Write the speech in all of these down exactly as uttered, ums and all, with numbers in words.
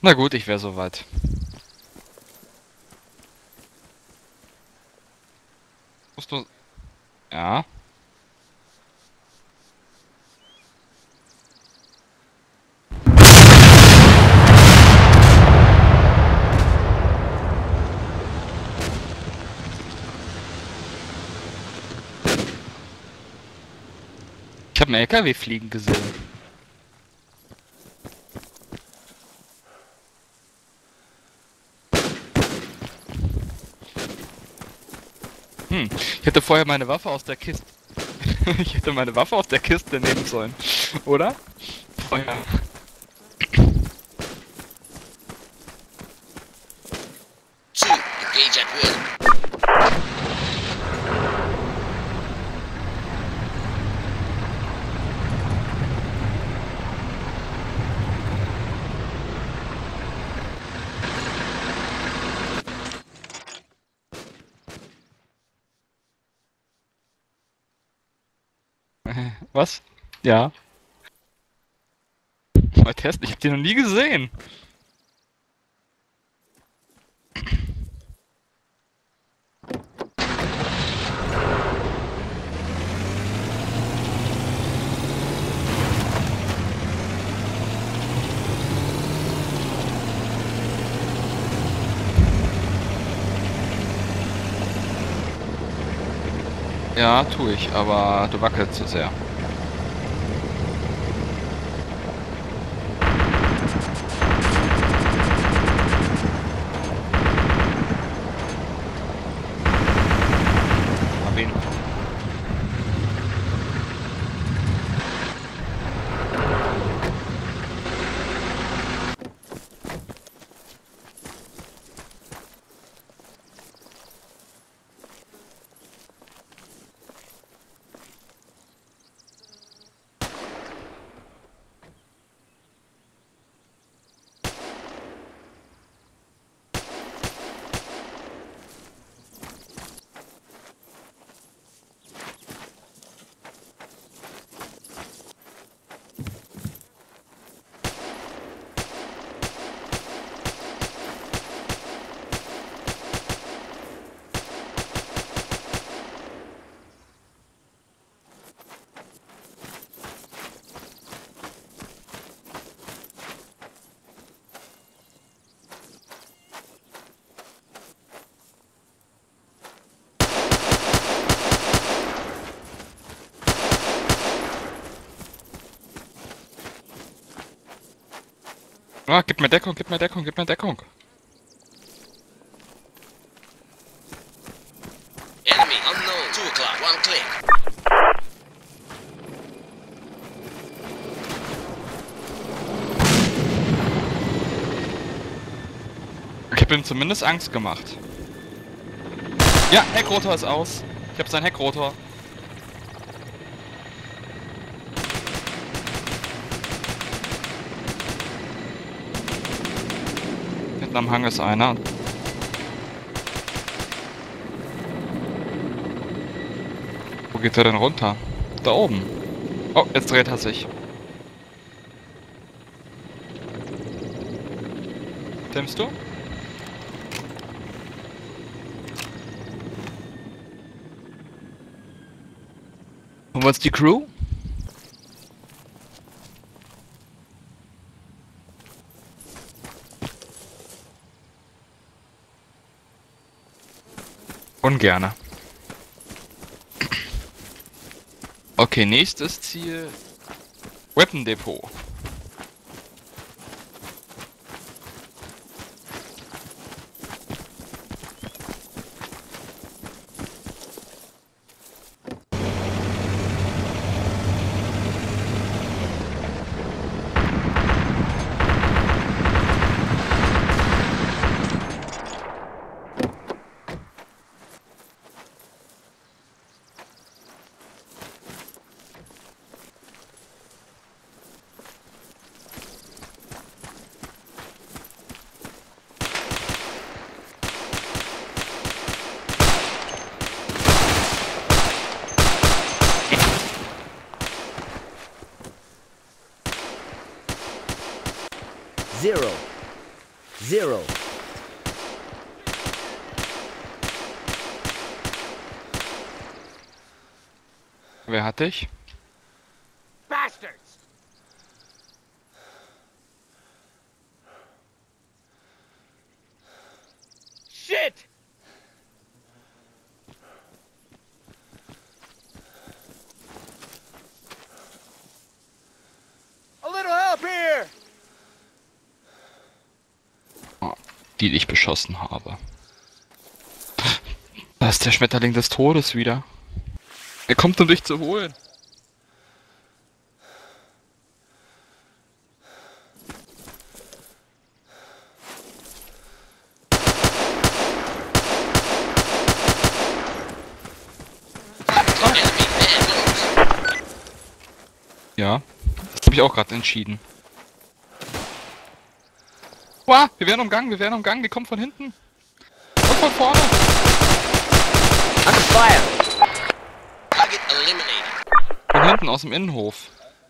Na gut, ich wäre soweit. Musst du... Ja. Ich habe einen L K W fliegen gesehen. Hm, ich hätte vorher meine Waffe aus der Kiste... ich hätte meine Waffe aus der Kiste nehmen sollen. Oder? Vorher. Two, engage at will. Was? Ja. Mal testen, ich hab die noch nie gesehen. Ja, tue ich, aber du wackelst zu sehr. Hab ihn. Ah, gib mir Deckung, gib mir Deckung, gib mir Deckung. Enemy unknown. Two o'clock. One click. Ich hab ihm zumindest Angst gemacht. Ja, Heckrotor ist aus. Ich hab seinen Heckrotor. Hinten am Hang ist einer. Wo geht er denn runter? Da oben. Oh, jetzt dreht er sich. Timmst du? Und was die Crew? Ungerne. Okay, nächstes Ziel. Weapon Depot. Zero. Zero. Wer hat dich? Bastards! Shit! A little help here! Oh, die, die ich beschossen habe. Da ist der Schmetterling des Todes wieder. Er kommt, um dich zu holen. Ja, das habe ich auch gerade entschieden. Wow, wir werden umgangen, wir werden umgangen, die kommen von hinten. Und von vorne. Under fire! Target eliminated. Von hinten, aus dem Innenhof.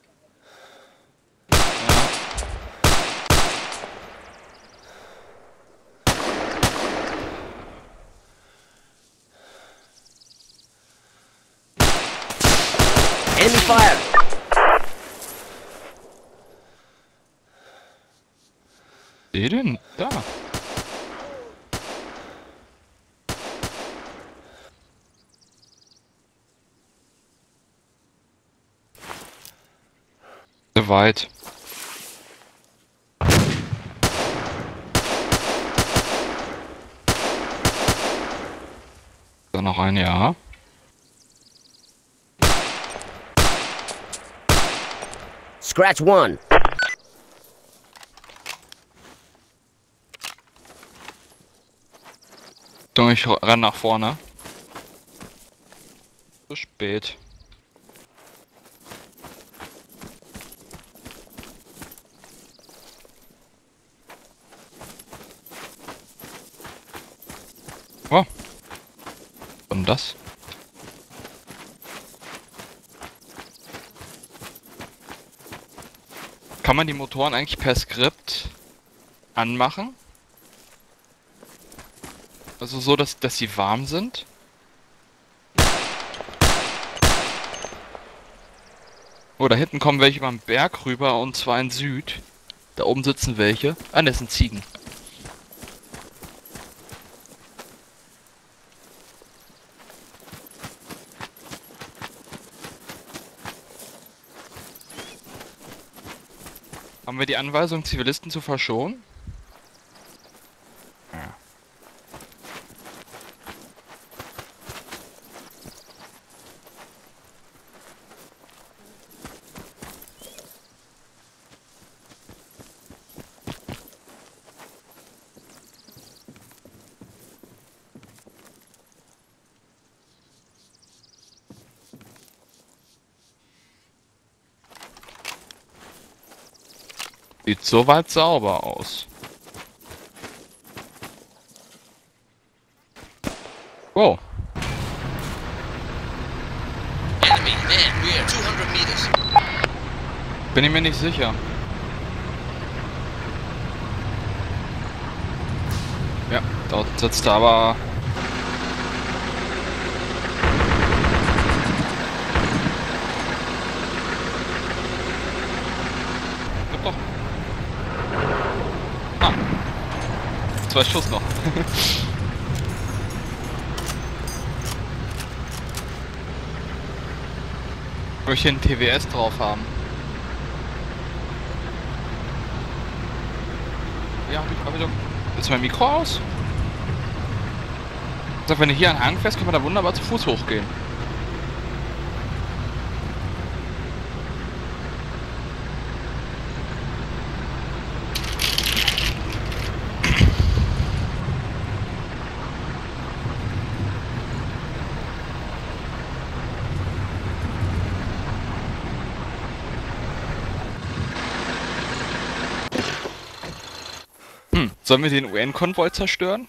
Enemy fire! Seh den? Da. Sehr weit. Da noch ein, ja. Scratch one. Doch, ich renn nach vorne. Zu spät. Oh. Und das? Kann man die Motoren eigentlich per Skript anmachen? Also so, dass, dass sie warm sind? Oh, da hinten kommen welche beim Berg rüber, und zwar in Süd. Da oben sitzen welche. Ah, das sind Ziegen. Haben wir die Anweisung, Zivilisten zu verschonen? Ja. Sieht soweit sauber aus. Wow. Enemy, man, we are two hundred meters. Bin ich mir nicht sicher. Ja, dort sitzt er aber. Doch, doch. Ah. Zwei Schuss noch. Ich möchte einen T W S drauf haben. Ja, hab ich, hab ich doch. Ist mein Mikro aus? Also, wenn du hier an Hang fährst, kann man da wunderbar zu Fuß hochgehen. Hm, sollen wir den U N-Konvoi zerstören?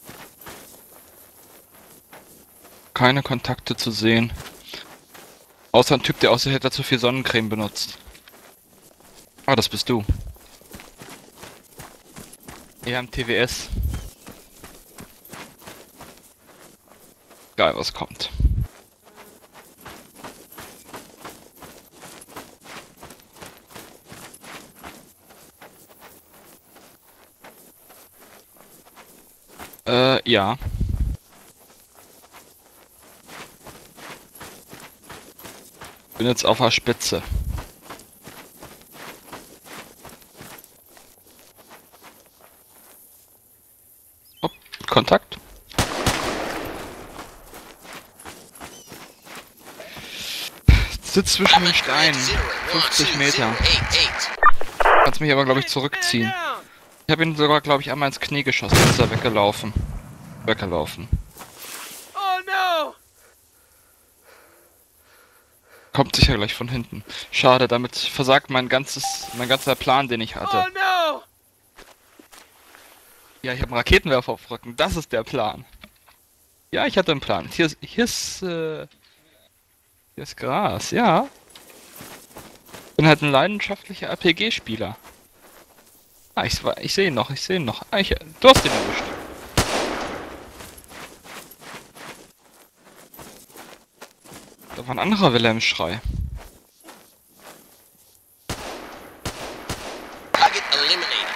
Keine Kontakte zu sehen. Außer ein Typ, der aussieht, hätte er zu viel Sonnencreme benutzt. Ah, das bist du. Ja, im T W S. Geil, was kommt. Äh, ja. Bin jetzt auf der Spitze. Hopp, Kontakt. Sitzt zwischen den Steinen. fünfzig Meter. Kannst mich aber, glaube ich, zurückziehen. Ich habe ihn sogar, glaube ich, einmal ins Knie geschossen. Jetzt ist er weggelaufen. Weggelaufen. Oh no! Kommt sicher gleich von hinten. Schade, damit versagt mein ganzes, mein ganzer Plan, den ich hatte. Oh no! Ja, ich habe einen Raketenwerfer auf Rücken. Das ist der Plan. Ja, ich hatte einen Plan. Hier ist, hier ist, äh, hier ist Gras. Ja. Bin halt ein leidenschaftlicher R P G-Spieler. Ah, ich, ich sehe ihn noch, ich sehe ihn noch. Ah, ich, du hast ihn erwischt. Da war ein anderer Wilhelm-Schrei. Target eliminated.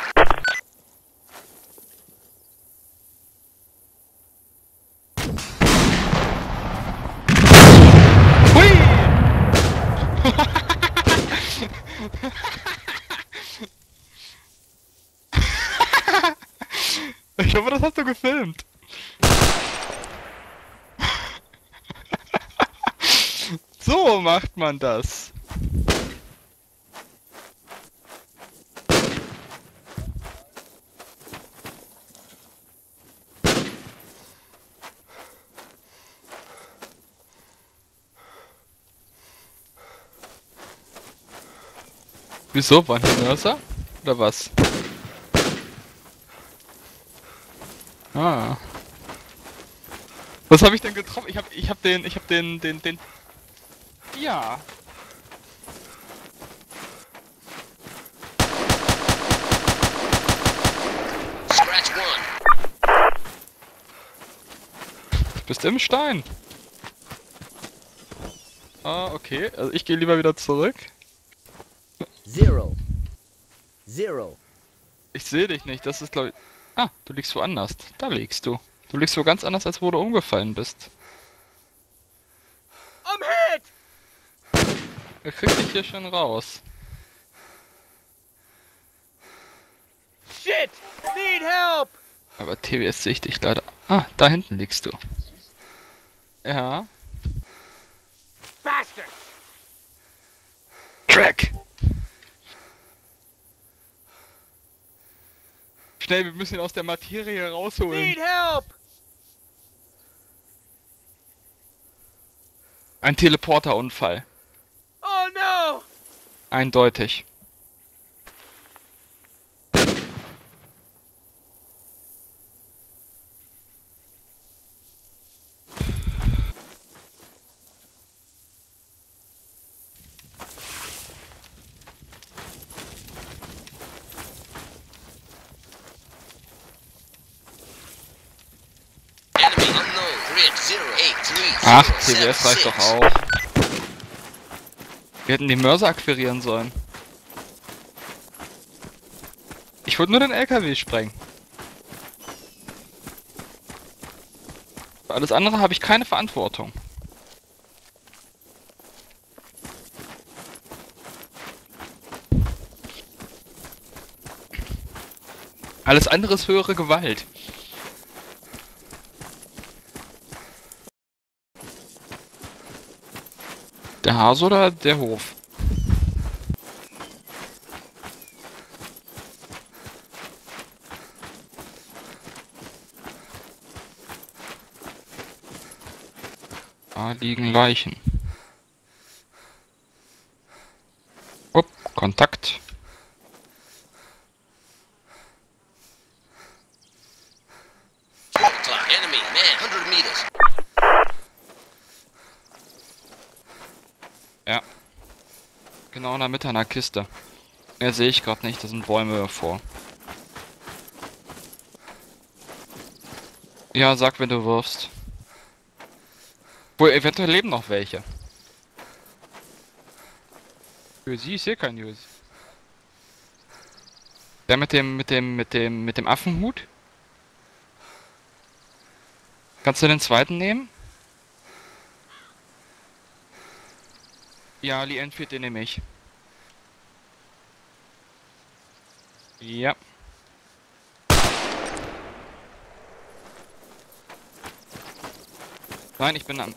Hui! Ich hoffe, das hast du gefilmt. So macht man das. Wieso? Waren die Mörser? Oder was? Ah. Was habe ich denn getroffen? Ich hab, ich hab den, ich hab den, den, den... Ja. Scratch one. Du bist im Stein. Ah, okay. Also ich gehe lieber wieder zurück. Zero. Zero. Ich sehe dich nicht, das ist glaube ich... Ah, du liegst woanders. Da liegst du. Du liegst wo ganz anders, als wo du umgefallen bist. I'm hit! Er kriegt dich hier schon raus. Shit! Need help! Aber T W S sehe ich dich leider... Ah, da hinten liegst du. Ja. Faster! Track! Schnell, wir müssen ihn aus der Materie rausholen. Need help! Ein Teleporterunfall. Oh no! Eindeutig. Enemy unknown. Grid zero eight three Ach, zero T W S reicht seven doch six. auch. Wir hätten die Mörser akquirieren sollen. Ich wollte nur den L K W sprengen. Für alles andere habe ich keine Verantwortung. Alles andere ist höhere Gewalt. Der Hase oder der Hof? Da liegen Leichen. Upp, Kontakt. twelve o'clock. Enemy man. one hundred meters. Ja. Genau in der Mitte einer Kiste. Ja, sehe ich gerade nicht, da sind Bäume davor. Ja, sag, wenn du wirfst. Wohl, eventuell leben noch welche. Für sie, ich sehe keinen Use. Der mit dem, mit dem, mit dem, mit dem Affenhut? Kannst du den zweiten nehmen? Ja, Lee Enfield, den nehme ich. Ja. Nein, ich bin am...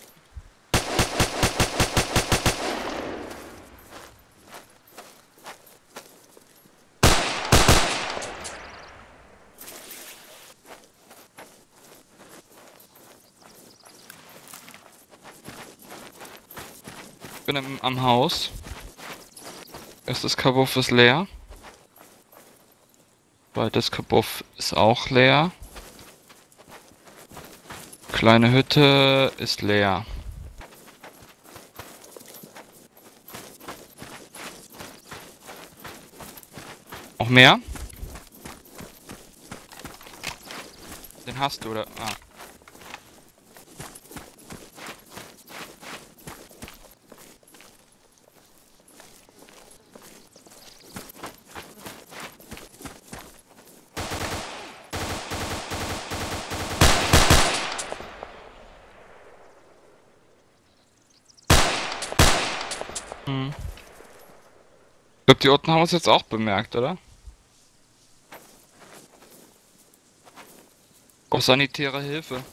Ich bin im, am Haus. Erstes Kabuff ist leer. Zweites Kabuff ist auch leer. Kleine Hütte ist leer. Noch mehr? Den hast du, oder? Ah. Hm. Ich glaube, die Orten haben es jetzt auch bemerkt, oder? Auch sanitäre Hilfe.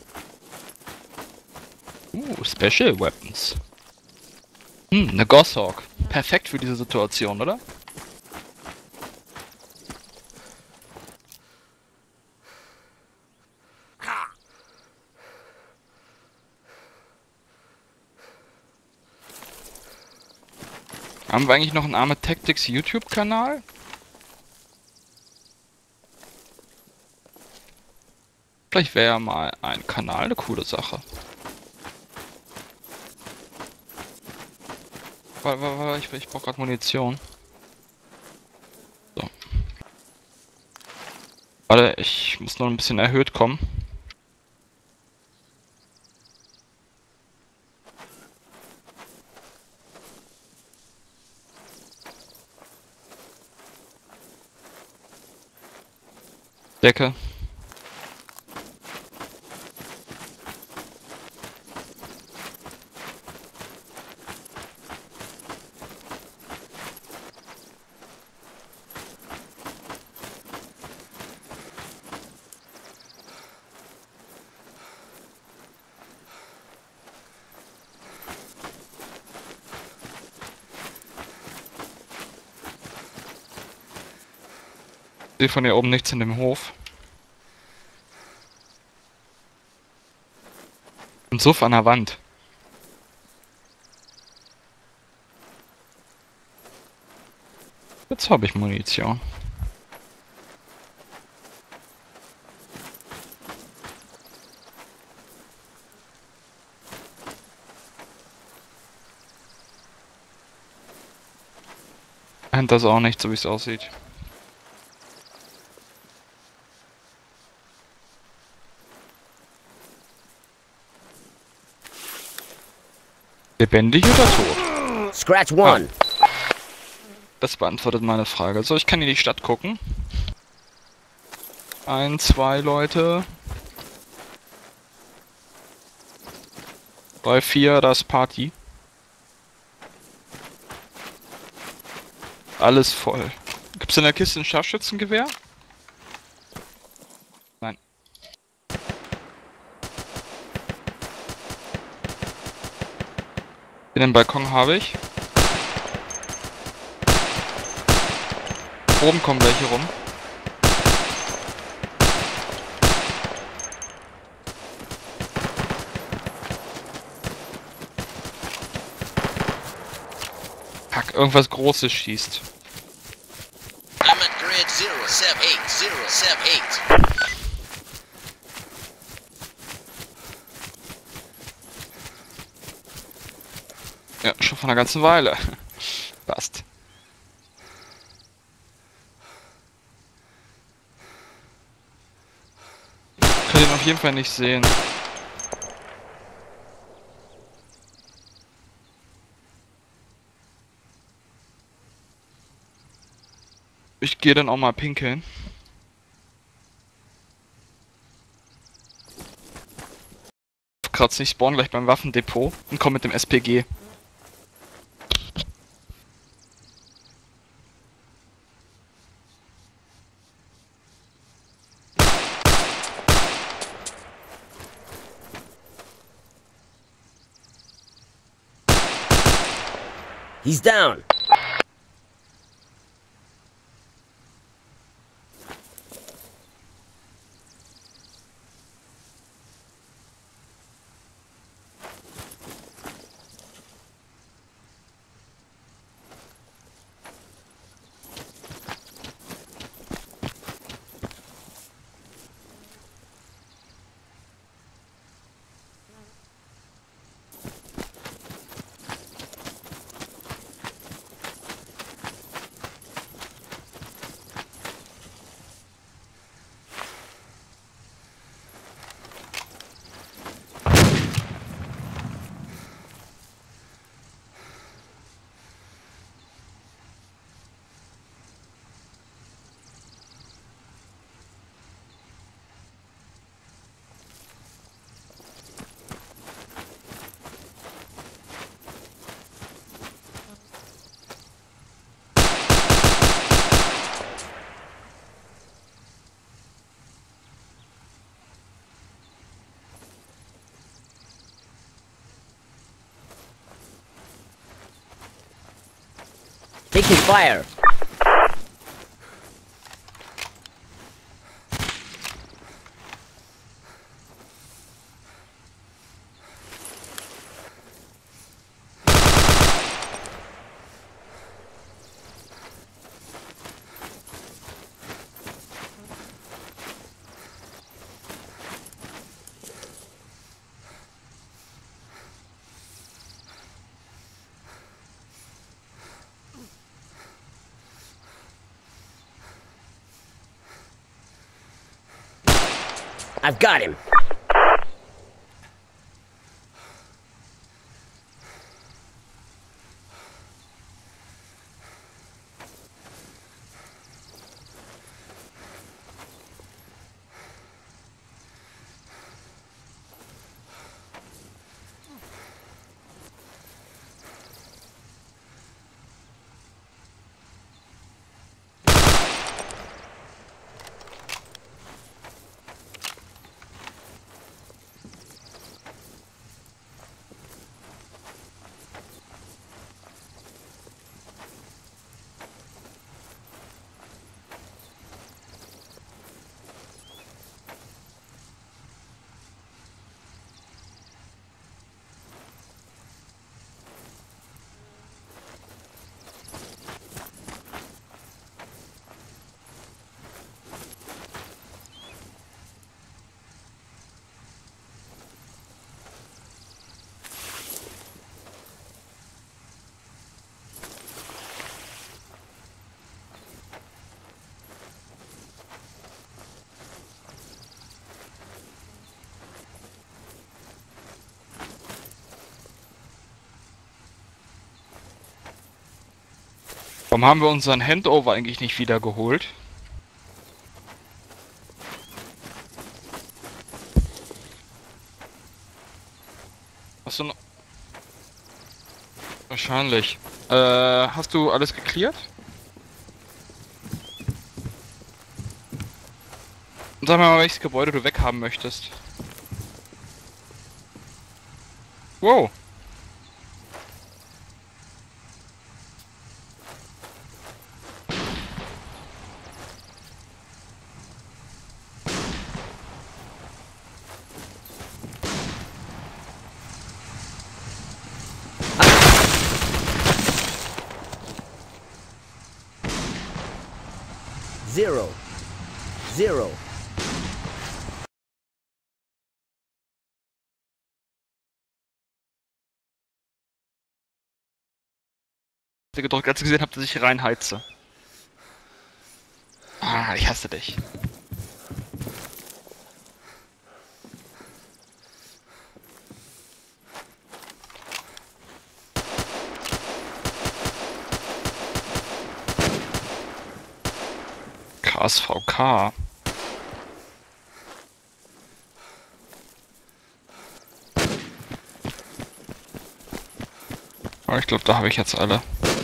Uh, Special Weapons. Hm, eine Goshawk. Perfekt für diese Situation, oder? Haben wir eigentlich noch einen Armored Tactics YouTube-Kanal? Vielleicht wäre ja mal ein Kanal eine coole Sache. Warte, warte, warte, ich, ich brauche gerade Munition. So. Warte, ich muss noch ein bisschen erhöht kommen. Decke. Ich sehe von hier oben nichts in dem Hof. Ein Suff an der Wand. Jetzt habe ich Munition. Dahinter ist auch nicht, so wie es aussieht. Lebendig oder tot? Scratch one. Ah, das beantwortet meine Frage. So, ich kann in die Stadt gucken. Ein, zwei Leute. Drei, vier, das Party. Alles voll. Gibt's in der Kiste ein Scharfschützengewehr? Nein. Den Balkon habe ich. Oben kommen welche rum. Fuck, irgendwas Großes schießt. I'm at grid zero seven eight zero seven eight. Ja, schon von einer ganzen Weile. Passt. Ich kann ihn auf jeden Fall nicht sehen. Ich gehe dann auch mal pinkeln. Kratz nicht, spawn gleich beim Waffendepot und komm mit dem S P G. He's down. Taking fire. I've got him. Warum haben wir unseren Handover eigentlich nicht wieder geholt? Hast du noch... Wahrscheinlich. Äh, hast du alles geklärt? Sag mir mal, welches Gebäude du weghaben möchtest. Wow. Zero. Zero. gedrückt, als ich gesehen habe, dass ich reinheize. Ah, ich hasse dich. K S V K. Aber ich glaube, da habe ich jetzt alle.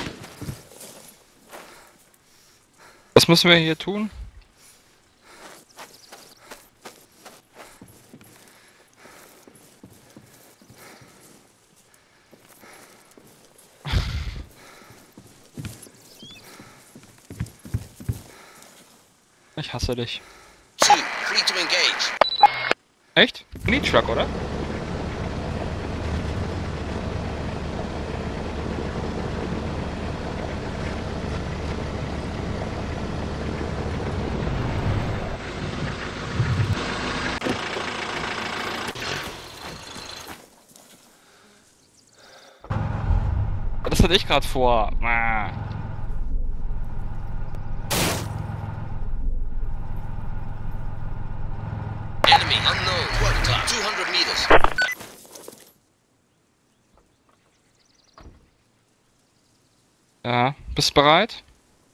Was müssen wir hier tun? Ich hasse dich. Two, free to engage. Echt? Need Truck, oder? Das hatte ich gerade vor. Ah. Enemy unknown. Work clock. two hundred meters. Ja, bist du bereit?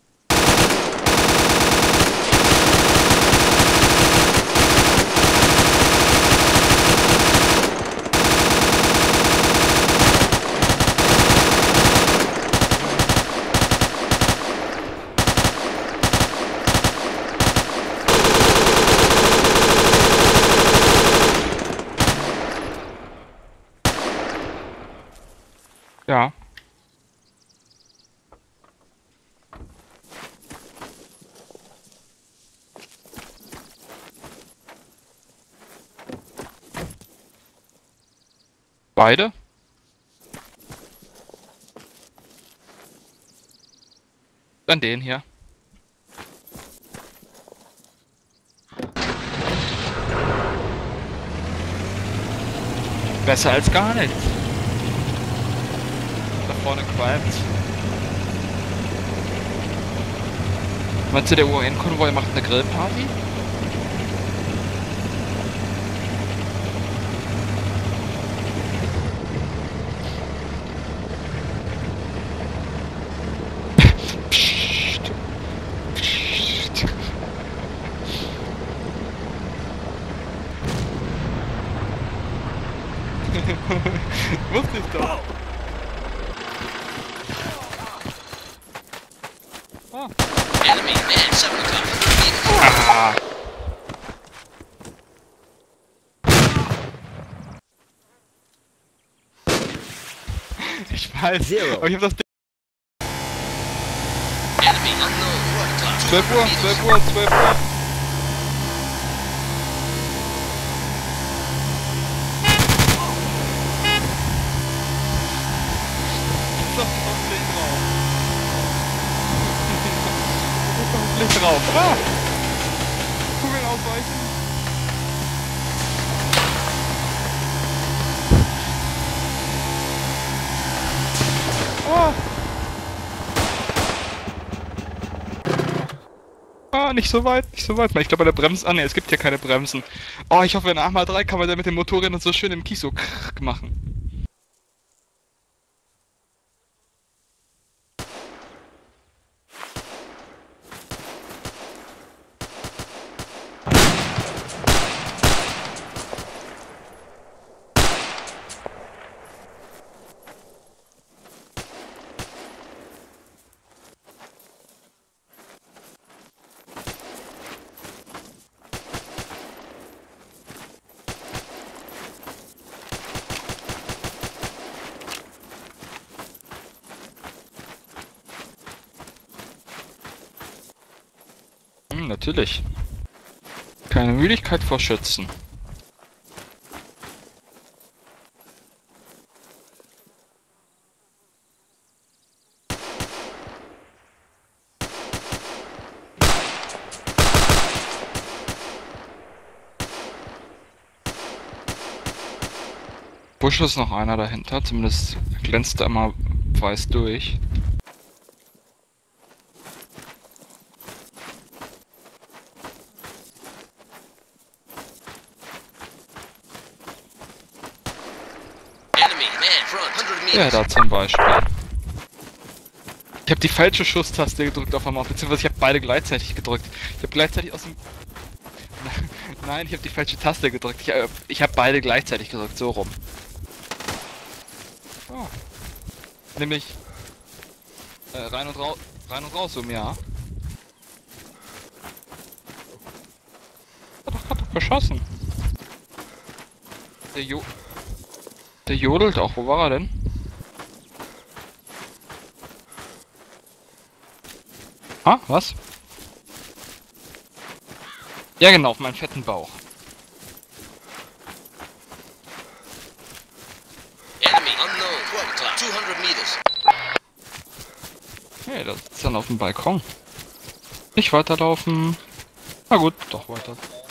Ja. Beide? Dann den hier. Besser als gar nichts. Da vorne qualmt. Meinst du, der U N-Konvoi macht eine Grillparty? Psst. Psst. Wusste ich doch. Ah. Enemy man, seven o'clock. one hundred meters. Ah. Ich weiß, Zero. aber ich hab das Ding. Enemy unknown. Work clock. zwölf Uhr, two hundred meters. zwölf Uhr, zwölf Uhr. Das ist hoffentlich drauf. Das ist hoffentlich drauf. Ah! Kugeln ausweichen. Oh! Ah, nicht so weit, nicht so weit. Ich glaube, bei der Bremse. Ah, ne, es gibt hier keine Bremsen. Oh, ich hoffe, in acht mal drei kann man da mit dem Motorrädern so schön im Kies so krrrk machen. Hm, natürlich. Keine Müdigkeit vor Schützen. Busch ist noch einer dahinter, zumindest glänzt er immer weiß durch. hundred Ja, meters. da zum Beispiel. Ich habe die falsche Schusstaste gedrückt auf der Maus, beziehungsweise ich habe beide gleichzeitig gedrückt. Ich habe gleichzeitig aus dem... Nein, ich habe die falsche Taste gedrückt. Ich, äh, ich habe beide gleichzeitig gedrückt, so rum. Oh. Nämlich... Äh, rein und raus, rein und raus um, ja. Hat doch, hat doch geschossen. Der Jo... Der jodelt auch, wo war er denn? Ah, was? Ja genau, auf meinen fetten Bauch. Enemy unknown. twelve o'clock. two hundred meters. Hey, das ist dann auf dem Balkon. Nicht weiterlaufen. Na gut, doch weiter.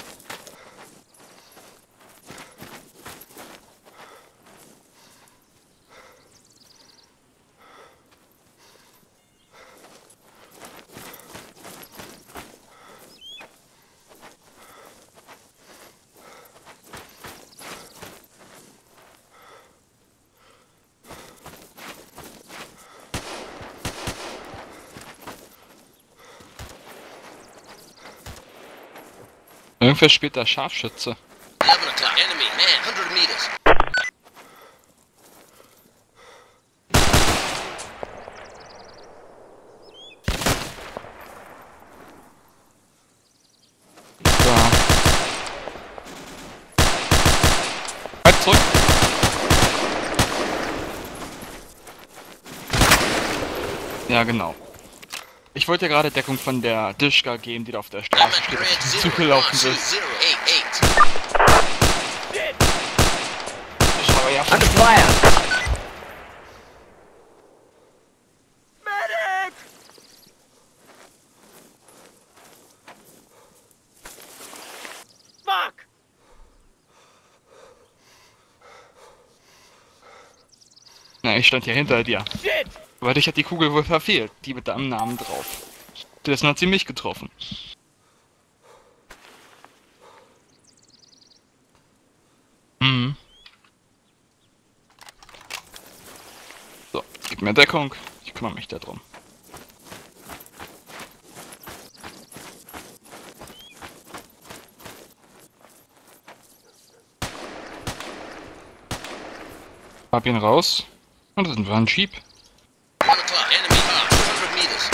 Irgendwer spielt da Scharfschütze. eleven o'clock. Enemy man. one hundred meters. Da. Halt zurück. Ja, genau. Ich wollte ja gerade Deckung von der Dischka geben, die da auf der Straße steht, Red auf die zero. zugelaufen two ist. zero eight eight. Ich habe ja Under fire! Na, ich stand hier hinter dir. Aber dich hat die Kugel wohl verfehlt, die mit deinem Namen drauf. Dessen hat sie mich getroffen. Mhm. So, gib mir Deckung. Ich kümmere mich darum. Hab ihn raus. Und das war ein Jeep. one o'clock. Enemy car. two hundred meters.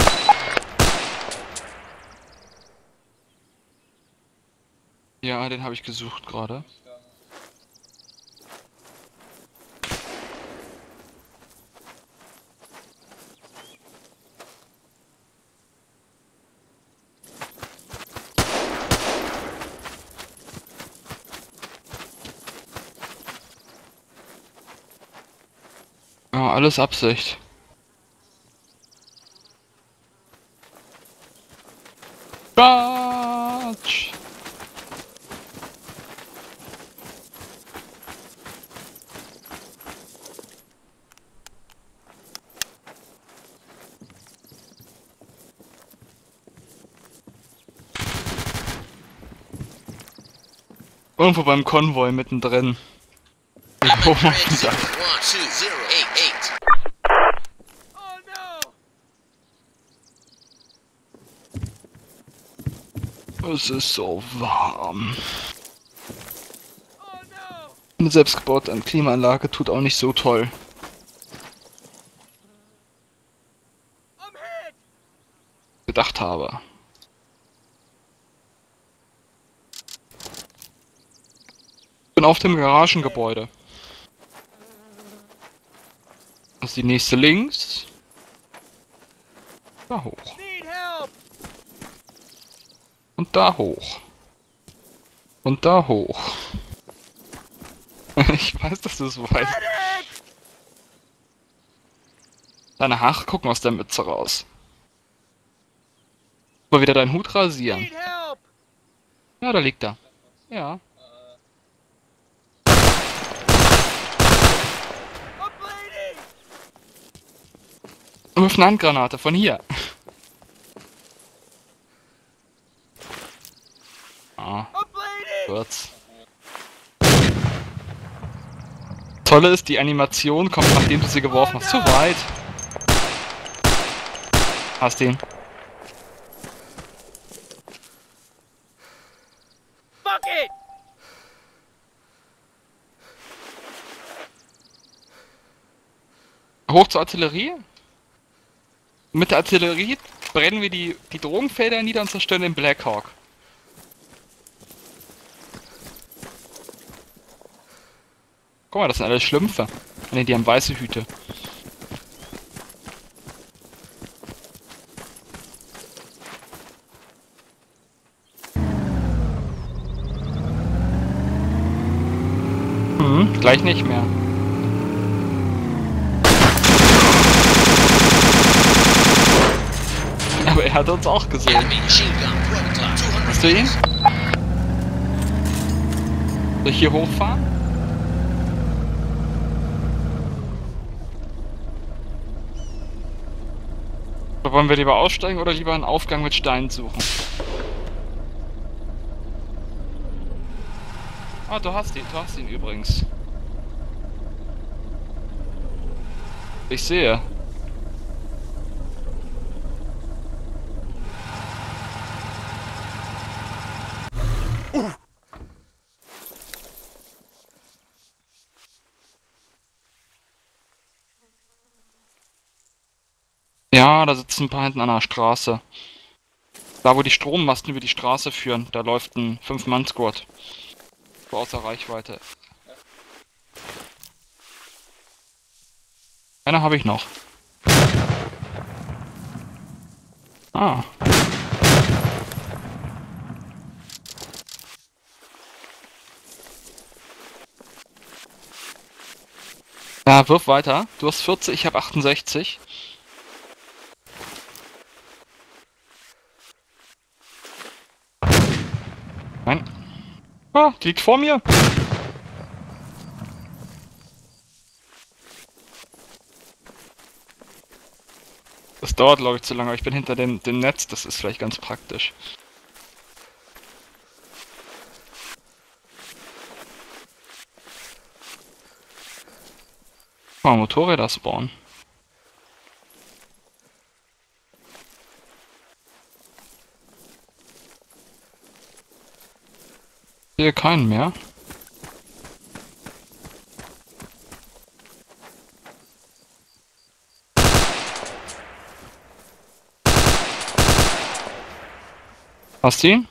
Ja, den habe ich gesucht gerade. Ja, alles Absicht. Charge! Irgendwo beim Konvoi mittendrin. Ich hoch auf den Dach. one two zero eight eight. Es ist so warm. Eine selbstgebaute Klimaanlage tut auch nicht so toll. Gedacht habe. Ich bin auf dem Garagengebäude. Das ist die nächste links. Da hoch. Und da hoch. Und da hoch. Ich weiß, dass du es weißt. Deine Haare gucken aus der Mütze raus. Mal wieder deinen Hut rasieren. Ja, da liegt er. Ja. Wirf eine Handgranate von hier. Ah. Wird's. Tolle ist, die Animation kommt, nachdem du sie geworfen hast. Zu weit. Hast ihn. Fuck it! Hoch zur Artillerie. Mit der Artillerie brennen wir die, die Drogenfelder nieder und zerstören den Black Hawk. Guck mal, das sind alles Schlümpfe. Ne, die haben weiße Hüte. Hm, gleich nicht mehr. Aber er hat uns auch gesehen. Enemy machine gun. twelve o'clock. two hundred Hast du ihn? meters. Soll ich hier hochfahren? Oder wollen wir lieber aussteigen oder lieber einen Aufgang mit Steinen suchen? Ah, du hast ihn, du hast ihn übrigens. Ich sehe. Ja, da sitzen ein paar hinten an der Straße. Da, wo die Strommasten über die Straße führen, da läuft ein fünf Mann Squad. So außer Reichweite. Einer habe ich noch. Ah. Ja, wirf weiter. Du hast vierzig, ich habe achtundsechzig. Nein. Ah, die liegt vor mir. Das dauert, glaube ich, zu lange. Aber ich bin hinter dem, dem Netz. Das ist vielleicht ganz praktisch. Oh, Motorräder spawnen. Ich sehe keinen mehr. Hast du ihn?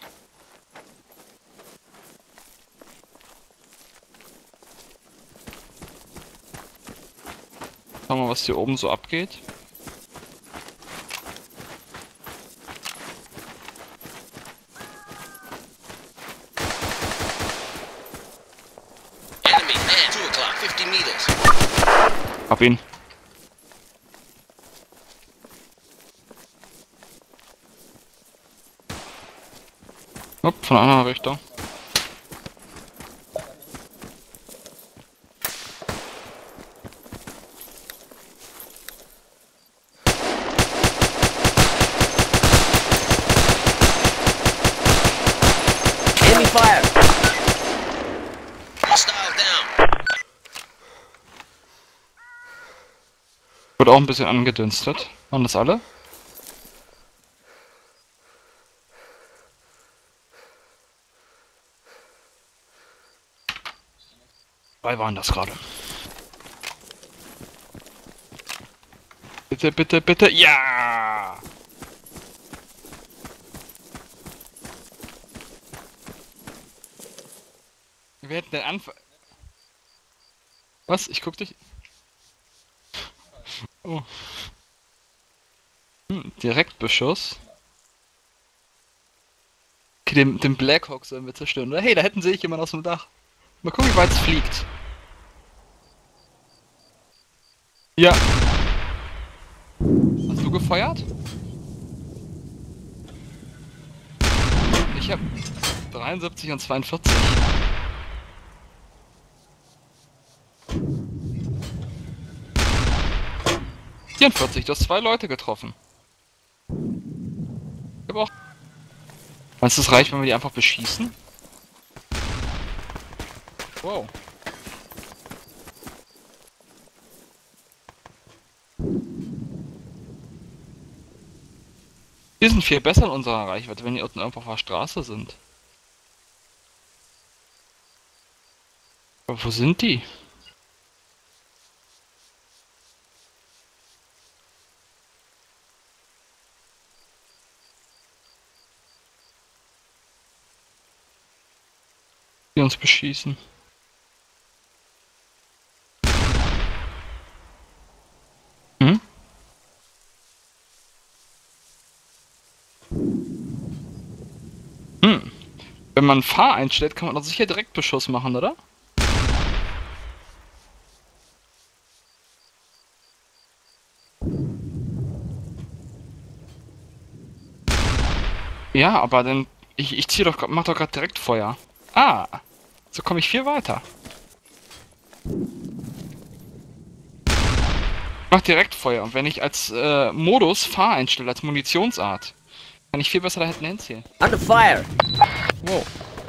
Schau mal, was hier oben so abgeht. Enemy man. two o'clock. fifty meters. Hab ihn. Hopp, von einer anderen Richtung. Enemy fire! Hostile down. Wird auch ein bisschen angedünstet. Waren das alle? Drei waren das gerade. Bitte, bitte, bitte. Ja! Wir hätten den Anfang. Was? Ich guck dich. Oh. Hm, Direktbeschuss. Okay, den, den Blackhawk sollen wir zerstören. Oder hey, da hätten sehe ich jemanden aus dem Dach. Mal gucken, wie weit es fliegt. Ja. Hast du gefeuert? Ich hab dreiundsiebzig und zweiundvierzig. vierundvierzig, du hast zwei Leute getroffen. Ich hab auch. Meinst du, es reicht, wenn wir die einfach beschießen? Wow. Die sind viel besser in unserer Reichweite, wenn die unten irgendwo auf der Straße sind. Aber wo sind die? Die uns beschießen. Hm? Hm. Wenn man Fahr einstellt, kann man doch sicher Direktbeschuss machen, oder? Ja, aber dann... Ich, ich ziehe doch, grad- mach doch gerade Direktfeuer. Ah! So komme ich viel weiter. Ich mach Direktfeuer und wenn ich als äh, Modus Fahr einstelle, als Munitionsart, kann ich viel besser da hinten hinziehen. Under fire! Wow.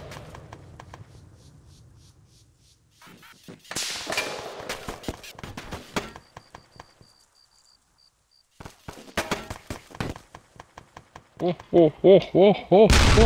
Oh, oh, oh, oh, oh, oh.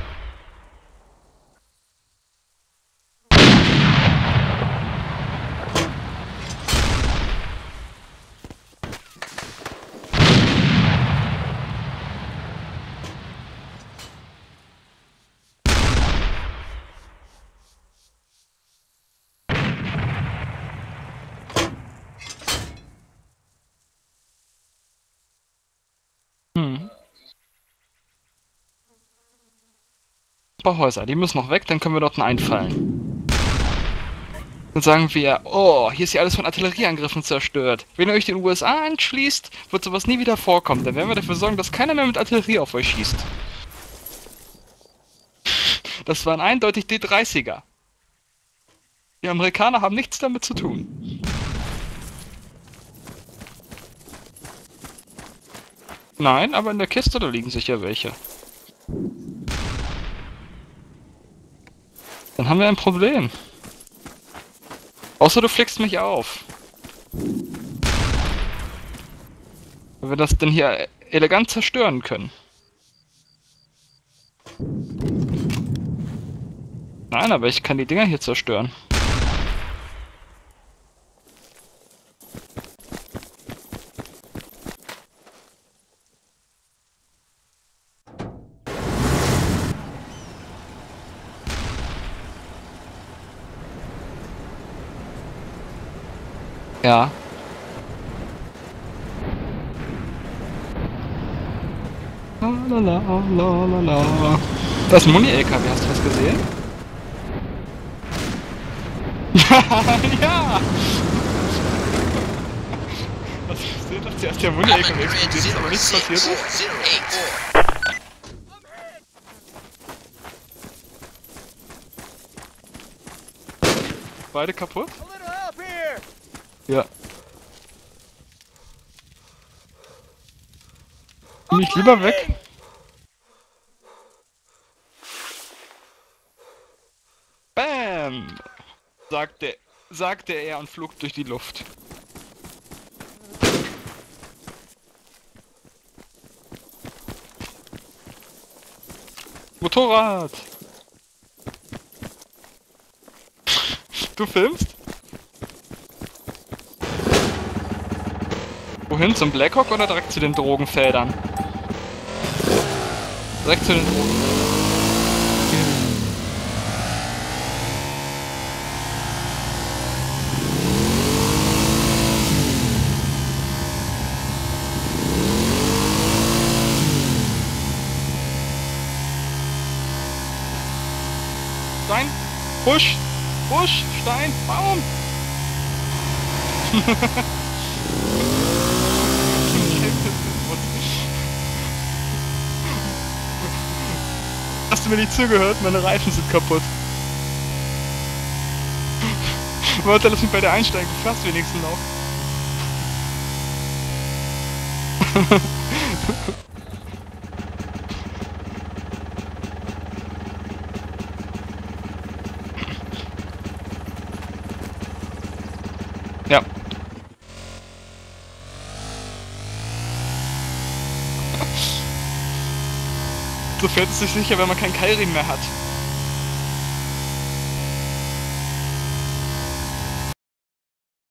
Hm. Ein paar Häuser, die müssen noch weg, dann können wir dort einfallen. Dann sagen wir, oh, hier ist ja alles von Artillerieangriffen zerstört. Wenn ihr euch den U S A anschließt, wird sowas nie wieder vorkommen. Dann werden wir dafür sorgen, dass keiner mehr mit Artillerie auf euch schießt. Das waren eindeutig D dreißiger. Die Amerikaner haben nichts damit zu tun. Nein, aber in der Kiste, da liegen sicher welche. Dann haben wir ein Problem. Außer du flickst mich auf. Wenn wir das denn hier elegant zerstören können. Nein, aber ich kann die Dinger hier zerstören. Ja. La la la la la la. Das ist ein Muni-L K W, hast du das gesehen? Ja! Was ist denn, dass der, der Muni-L K W explodiert ist, aber nichts passiert ist? Beide kaputt? Ja. Bin ich lieber weg? Bam! Sagte, sagte er und flog durch die Luft. Motorrad! Du filmst? Wohin? Zum Blackhawk oder direkt zu den Drogenfeldern? Direkt zu den Drogen. Stein! Busch! Busch! Stein! Baum! Hast du mir nicht zugehört? Meine Reifen sind kaputt. Warte, lass mich bei der einsteigen. Du fährst wenigstens noch. Ja. So fährt es sich sicher, wenn man keinen Keilriemen mehr hat.